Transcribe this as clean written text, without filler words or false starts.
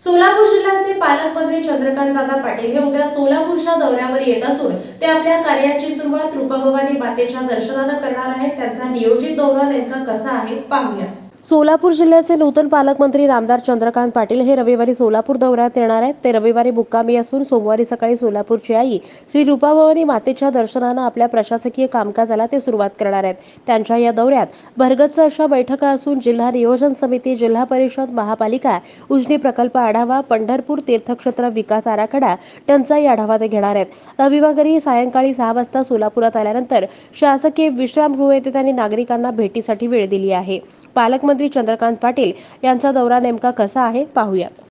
सोलापूर जिल्ह्याचे पालकमंत्री चंद्रकांतदादा पाटील हे उद्या सोलापूरच्या दौऱ्यावर येत असून ते आपल्या कार्याची सुरुवात रूपाभवानी मातेच्या दर्शनानं करणार आहेत। त्यांचा नियोजित दौरा नेमका कसा आहे पाहूया। सोलापूर जिल्ह्याचे नूतन पालकमंत्री नामदार चंद्रकांत पाटील हे रविवारी सोलापूर दौऱ्यात येणार आहेत। ते रविवारी मुक्कामी असून सोमवारी सकाळी सोलापूरची आई श्री रूपाभवानी मातेच्या दर्शनानं आपल्या प्रशासकीय कामकाजाला ते सुरुवात करणार आहेत। त्यांच्या या दौऱ्यात भरगच्च अशा बैठका असून जिल्हा नियोजन समिती, जिल्हा परिषद, महापालिका, उजनी प्रकल्प आढावा, पंढरपूर तीर्थक्षेत्र विकास आराखडा, टंचाई आढावा ते घेणार आहेत। रविवारी सायंकाळी 6 वाजता सोलापुरात आल्यानंतर शासकीय विश्रामगृह येथे त्यांनी नागरिकांना भेटीसाठी वेळ दिली आहे। पालकमंत्री चंद्रकांत पाटील यांचा दौरा नेमका कसा आहे पाहूया।